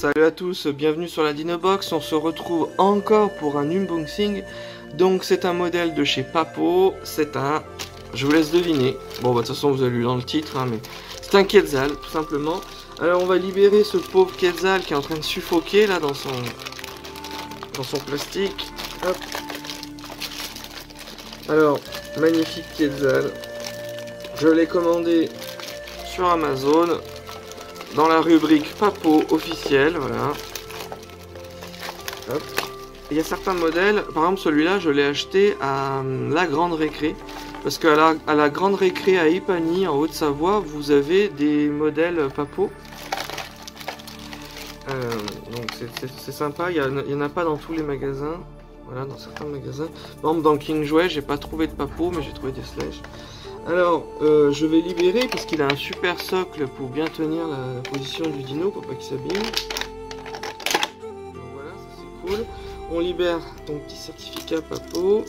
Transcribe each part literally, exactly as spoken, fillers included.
Salut à tous, bienvenue sur la Dinobox, on se retrouve encore pour un unboxing. Donc c'est un modèle de chez Papo, c'est un... je vous laisse deviner. Bon bah de toute façon vous avez lu dans le titre, hein, mais c'est un Quetzal tout simplement. Alors on va libérer ce pauvre Quetzal qui est en train de suffoquer là dans son... dans son plastique. Hop. Alors, magnifique Quetzal. Je l'ai commandé sur Amazon. Dans la rubrique Papo officielle, voilà. Hop. Il y a certains modèles, par exemple celui-là, je l'ai acheté à la Grande Récré. Parce qu'à la, à la Grande Récré à Épagny, en Haute-Savoie, vous avez des modèles Papo. Euh, donc c'est sympa, il n'y en a pas dans tous les magasins. Voilà, dans certains magasins. Par exemple, dans King Jouet, j'ai pas trouvé de Papo, mais j'ai trouvé des Sledge. Alors, euh, je vais libérer parce qu'il a un super socle pour bien tenir la, la position du dino pour pas qu'il s'abîme. Donc voilà, ça c'est cool. On libère ton petit certificat Papo.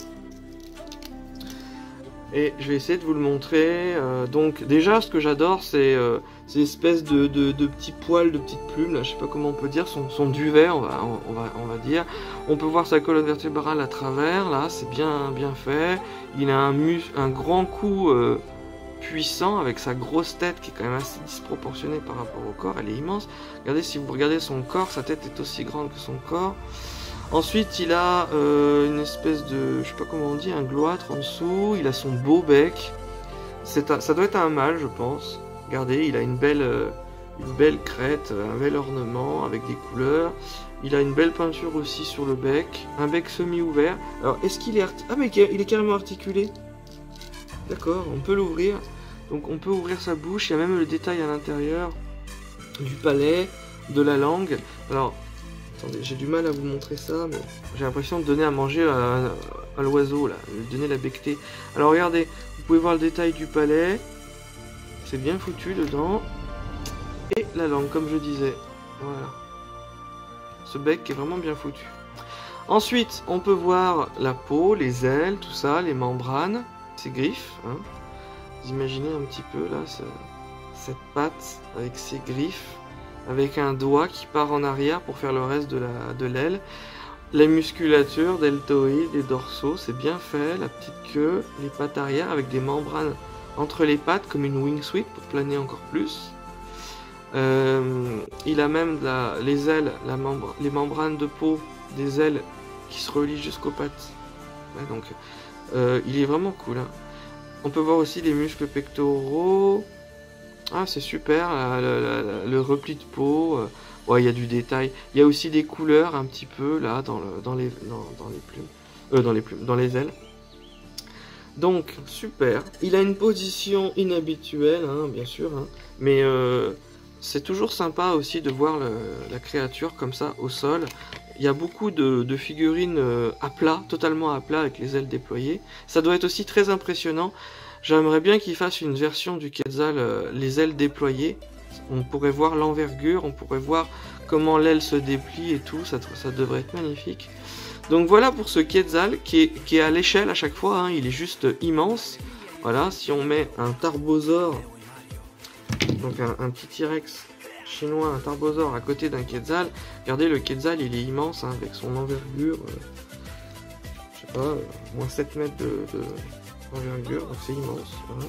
Et je vais essayer de vous le montrer. Euh, donc déjà, ce que j'adore, c'est euh, ces espèces de, de, de petits poils, de petites plumes. Là, je sais pas comment on peut dire, son, son duvet, on va, on, va, on va dire. On peut voir sa colonne vertébrale à travers. Là, c'est bien, bien fait. Il a un, mus un grand cou euh, puissant avec sa grosse tête qui est quand même assez disproportionnée par rapport au corps. Elle est immense. Regardez, si vous regardez son corps, sa tête est aussi grande que son corps. Ensuite, il a euh, une espèce de, je sais pas comment on dit, un gloître en dessous. Il a son beau bec. Un, ça doit être un mâle, je pense. Regardez, il a une belle, euh, une belle crête, un bel ornement avec des couleurs. Il a une belle peinture aussi sur le bec. Un bec semi-ouvert. Alors, est-ce qu'il est... Ah, mais il est carrément articulé. D'accord, on peut l'ouvrir. Donc, on peut ouvrir sa bouche. Il y a même le détail à l'intérieur du palais, de la langue. Alors... attendez, j'ai du mal à vous montrer ça, mais j'ai l'impression de donner à manger à, à l'oiseau, là, de donner la becqueté. Alors regardez, vous pouvez voir le détail du palais, c'est bien foutu dedans, et la langue, comme je disais, voilà. Ce bec est vraiment bien foutu. Ensuite, on peut voir la peau, les ailes, tout ça, les membranes, ses griffes, hein. Vous imaginez un petit peu, là, ce, cette patte avec ses griffes, avec un doigt qui part en arrière pour faire le reste de la de l'aile. La musculature deltoïde et dorsaux, c'est bien fait. La petite queue, les pattes arrière avec des membranes entre les pattes comme une wingsuit pour planer encore plus. Euh, il a même la, les ailes, la membre, les membranes de peau des ailes qui se relient jusqu'aux pattes. Ouais, donc, euh, il est vraiment cool, hein. On peut voir aussi les muscles pectoraux. Ah, c'est super, la, la, la, le repli de peau, euh, ouais, il y a du détail. Il y a aussi des couleurs un petit peu là dans, le, dans, les, dans, dans les plumes, euh, dans les plumes, dans les ailes. Donc super. Il a une position inhabituelle, hein, bien sûr, hein, mais euh, c'est toujours sympa aussi de voir le, la créature comme ça au sol. Il y a beaucoup de, de figurines euh, à plat, totalement à plat avec les ailes déployées. Ça doit être aussi très impressionnant. J'aimerais bien qu'il fasse une version du Quetzal, euh, les ailes déployées. On pourrait voir l'envergure, on pourrait voir comment l'aile se déplie et tout, ça, ça devrait être magnifique. Donc voilà pour ce Quetzal qui est, qui est à l'échelle à chaque fois, hein, il est juste immense. Voilà, si on met un tarbosaure, donc un, un petit T-Rex chinois, un tarbosaure à côté d'un Quetzal, regardez le Quetzal il est immense, hein, avec son envergure, euh, je sais pas, euh, moins sept mètres de... de envergure, donc c'est immense. Voilà.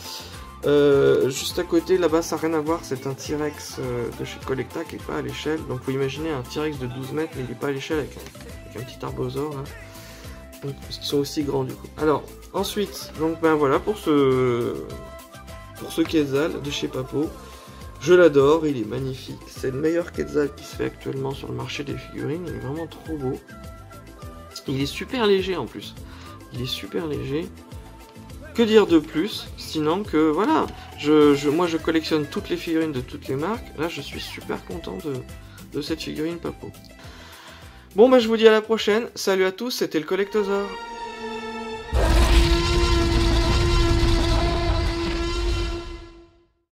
Euh, juste à côté, là-bas, ça n'a rien à voir, c'est un T-Rex euh, de chez Collecta qui n'est pas à l'échelle. Donc vous imaginez un T-Rex de douze mètres, mais il n'est pas à l'échelle avec, avec un petit arbosaure. Hein. Donc, parce qu'ils sont aussi grands du coup. Alors, ensuite, donc ben voilà pour ce, pour ce Quetzal de chez Papo. Je l'adore, il est magnifique. C'est le meilleur Quetzal qui se fait actuellement sur le marché des figurines. Il est vraiment trop beau. Il est super léger en plus. Il est super léger. Que dire de plus, sinon que voilà, je, je, moi je collectionne toutes les figurines de toutes les marques, là je suis super content de, de cette figurine Papo. Bon bah je vous dis à la prochaine, salut à tous, c'était le Collectosaure.